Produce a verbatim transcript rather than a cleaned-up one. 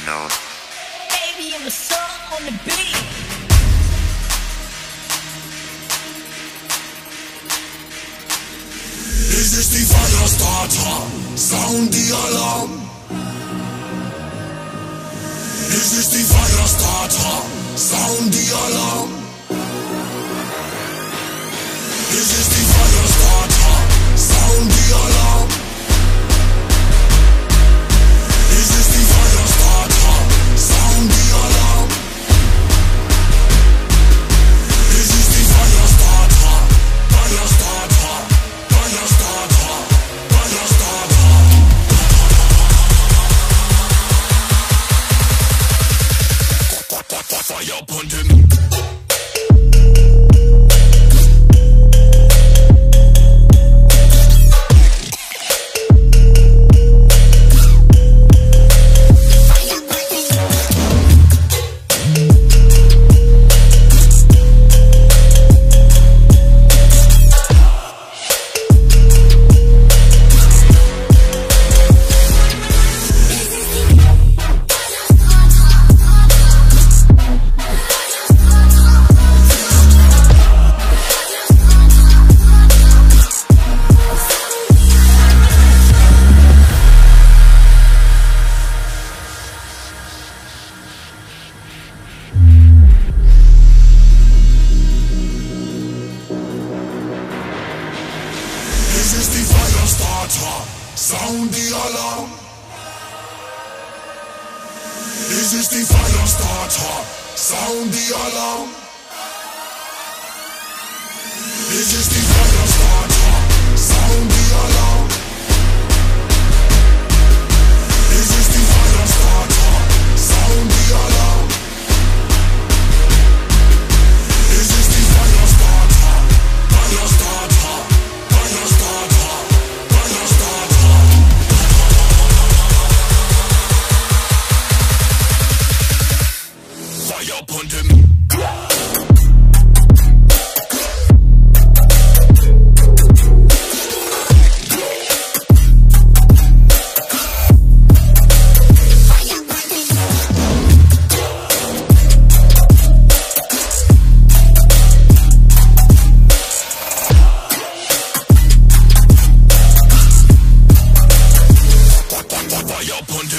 Original. Baby, I'm a song on the beat. Is this the fire starter? Sound the alarm. Is this the fire starter? Sound the alarm. Is this the fire starter? Sound the alarm. Is this the fire starter? Sound the alarm. Is this the fire starter? Fire starter. Fire starter. Fire starter. Fire upon them. Is this the fire starter? Sound the alarm. Is this the fire starter? Sound the alarm. Is this the fire starter? Sound the alarm. Is this the fire starter? Sound the alarm. Is this the fire starter? Fire starter. Fire starter. Fire starter. Fire upon them. Fire upon them.